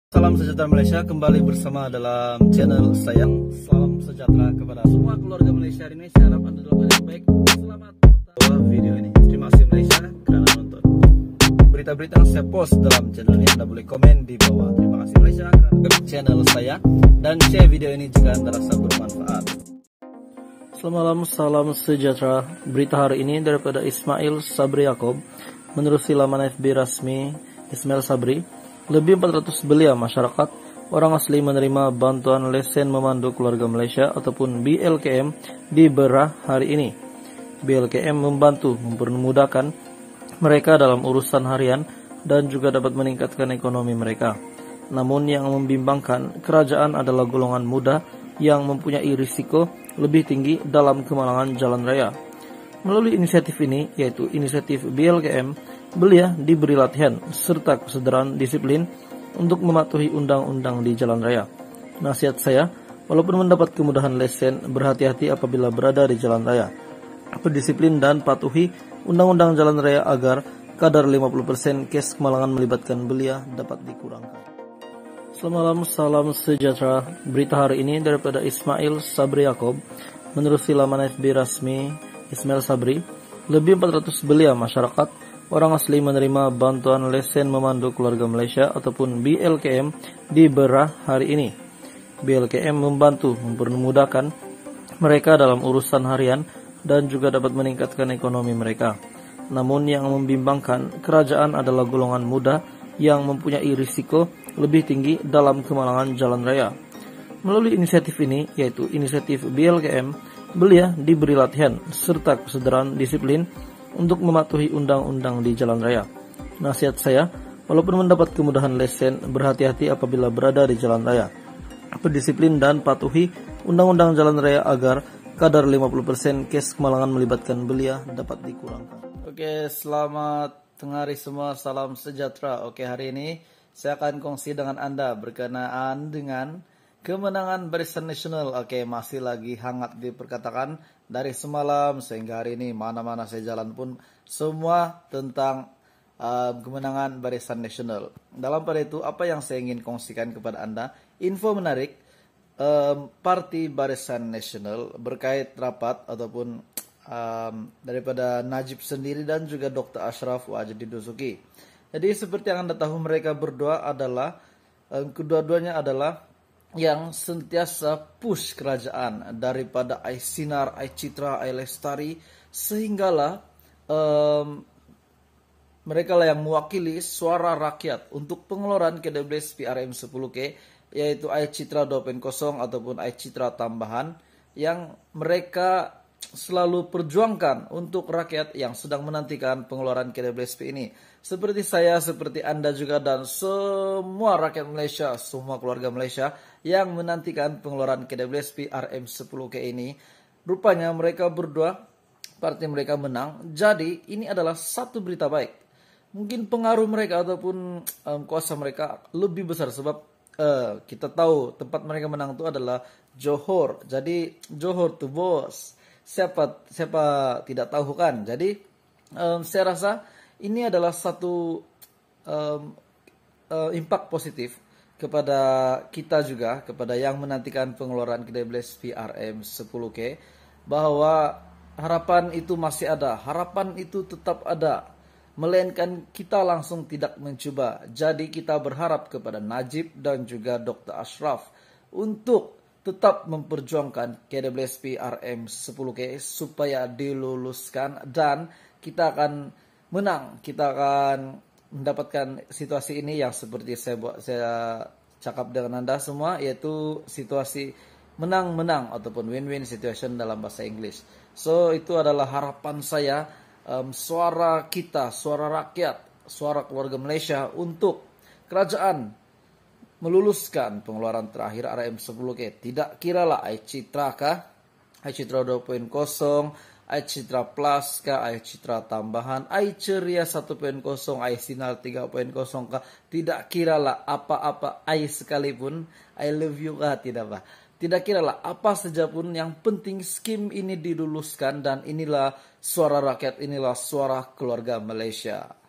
Salam sejahtera Malaysia, kembali bersama dalam channel sayang. Salam sejahtera kepada semua keluarga Malaysia hari ini. Saya harap Anda dalam keadaan baik. Selamat menonton video ini. Terima kasih Malaysia kerana nonton. Berita-berita yang saya post dalam channel ini Anda boleh komen di bawah. Terima kasih Malaysia kerana channel saya dan share video ini jika Anda rasa bermanfaat. Selamat malam, salam sejahtera. Berita hari ini daripada Ismail Sabri Yaakob. Menerusi laman FB resmi Ismail Sabri, lebih 400 belia masyarakat orang asli menerima bantuan lesen memandu keluarga Malaysia ataupun BLKM di Berah hari ini. BLKM membantu mempermudahkan mereka dalam urusan harian dan juga dapat meningkatkan ekonomi mereka. Namun yang membimbangkan, kerajaan adalah golongan muda yang mempunyai risiko lebih tinggi dalam kemalangan jalan raya. Melalui inisiatif ini, yaitu inisiatif BLKM, belia diberi latihan serta kesadaran disiplin untuk mematuhi undang-undang di jalan raya. Nasihat saya, walaupun mendapat kemudahan lesen, berhati-hati apabila berada di jalan raya. Berdisiplin dan patuhi undang-undang jalan raya agar kadar 50% kes kemalangan melibatkan belia dapat dikurangkan. Selamat malam, salam sejahtera. Berita hari ini daripada Ismail Sabri Yaakob. Menerusi laman FB resmi Ismail Sabri, lebih 400 belia masyarakat orang asli menerima bantuan lesen memandu keluarga Malaysia ataupun BLKM di Berah hari ini. BLKM membantu mempermudahkan mereka dalam urusan harian dan juga dapat meningkatkan ekonomi mereka. Namun yang membimbangkan, kerajaan adalah golongan muda yang mempunyai risiko lebih tinggi dalam kemalangan jalan raya. Melalui inisiatif ini, yaitu inisiatif BLKM, belia diberi latihan serta kesadaran disiplin untuk mematuhi undang-undang di jalan raya. Nasihat saya, walaupun mendapat kemudahan lesen, berhati-hati apabila berada di jalan raya. Berdisiplin dan patuhi undang-undang jalan raya agar kadar 50% kes kemalangan melibatkan belia dapat dikurangkan. Oke, selamat tengah hari semua, salam sejahtera. Oke, hari ini saya akan kongsi dengan Anda berkenaan dengan kemenangan Barisan Nasional. Oke, masih lagi hangat diperkatakan dari semalam sehingga hari ini mana-mana saya jalan pun semua tentang kemenangan Barisan Nasional. Dalam pada itu, apa yang saya ingin kongsikan kepada Anda, info menarik Parti Barisan Nasional berkait rapat ataupun daripada Najib sendiri dan juga Dr. Ashraf Wajdi Dusuki. Jadi seperti yang Anda tahu, mereka berdua adalah kedua-duanya adalah yang sentiasa push kerajaan daripada ai Sinar, ai Citra, ai Lestari, sehinggalah mereka lah yang mewakili suara rakyat untuk pengeluaran KWS PRM 10K, yaitu ai Citra 2.0 ataupun ai Citra tambahan yang mereka selalu perjuangkan untuk rakyat yang sedang menantikan pengeluaran KWSP ini. Seperti saya, seperti Anda juga, dan semua rakyat Malaysia, semua keluarga Malaysia yang menantikan pengeluaran KWSP RM10K ini. Rupanya mereka berdua, parti mereka menang. Jadi ini adalah satu berita baik. Mungkin pengaruh mereka ataupun kuasa mereka lebih besar sebab kita tahu tempat mereka menang itu adalah Johor. Jadi Johor tuh bos. Siapa tidak tahu kan. Jadi saya rasa ini adalah satu impact positif kepada kita juga, kepada yang menantikan pengeluaran KWS PRM 10K, bahwa harapan itu masih ada, harapan itu tetap ada, melainkan kita langsung tidak mencoba. Jadi kita berharap kepada Najib dan juga Dr. Ashraf untuk tetap memperjuangkan KWSP RM 10K supaya diluluskan dan kita akan menang. Kita akan mendapatkan situasi ini yang seperti saya cakap dengan Anda semua, yaitu situasi menang-menang ataupun win-win situation dalam bahasa Inggris. So itu adalah harapan saya, suara kita, suara rakyat, suara keluarga Malaysia untuk kerajaan meluluskan pengeluaran terakhir RM10K. Tidak kiralah ai Citra kah, ai Citra 2.0, ai Citra Plus kah, ai Citra tambahan, ai Ceria 1.0, ai Sinar 3.0 kah, tidak kiralah apa-apa ai sekalipun, I love you kah, tidak bah. Tidak kiralah apa saja pun, yang penting skim ini diluluskan dan inilah suara rakyat, inilah suara keluarga Malaysia.